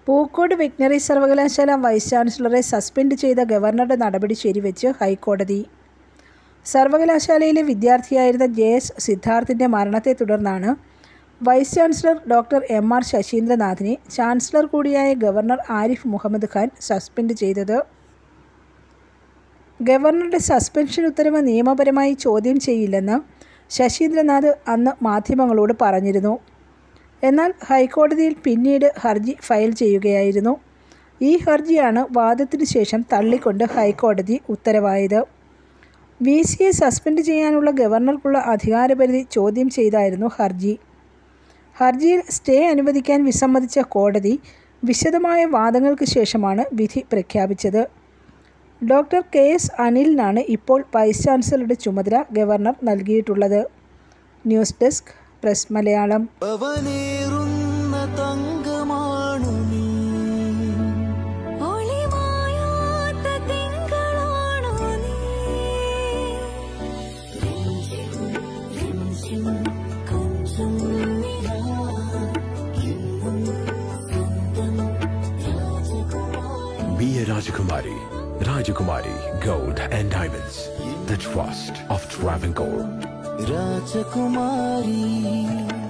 Pookode veterinary സർവകലാശാല vice ചാൻസലറെ suspend ചെയ്ത ഗവർണറുടെ നടപടി ശരിവെച്ച് ഹൈക്കോടതി. സർവകലാശാലയിലെ വിദ്യാർത്ഥിയായിരുന്ന JS സിദ്ധാർത്ഥിൻ്റെ മരണത്തെ തുടർന്നാണ് വൈസ് ചാൻസലർ ഡോക്ടർ MR ശശീന്ദ്രനാഥിനെ ചാൻസലർ കൂടിയായ ഗവർണർ ആരിഫ് മുഹമ്മദ് ഖാൻ സസ്പെൻഡ് ചെയ്തത്. ഗവർണറുടെ സസ്പെൻഷൻ ഉത്തരവ് നിയമപരമായി ചോദ്യം ചെയ്യില്ലെന്ന് ശശീന്ദ്രനാഥ് അന്ന് മാധ്യമങ്ങളോട് പറഞ്ഞിരുന്നു. എന്നാൽ ഹൈക്കോടതിയിൽ പിന്നീട് ഹർജി ഫയൽ ചെയ്യുകയായിരുന്നു. ഈ ഹർജിയാണ് വാദത്തിനു ശേഷം തള്ളിക്കൊണ്ട് ഹൈക്കോടതി ഉത്തരവായത്. VCയെ സസ്പെൻഡ് ചെയ്യാനുള്ള ഗവർണർക്കുള്ള അധികാരപരിധി ചോദ്യം ചെയ്തായിരുന്നു ഹർജി. ഹർജിയിൽ സ്റ്റേ അനുവദിക്കാൻ വിസമ്മതിച്ച കോടതി വിശദമായ വാദങ്ങൾക്ക് ശേഷമാണ് വിധി പ്രഖ്യാപിച്ചത്. ഡോക്ടർ KS അനിലിനാണ് ഇപ്പോൾ വൈസ് ചാൻസലറുടെ ചുമതല ഗവർണർ നൽകിയിട്ടുള്ളത്. News desk press Malayalam. Be a Rajakumari. Rajakumari Gold and Diamonds. The trust of Travancore. Rajakumari.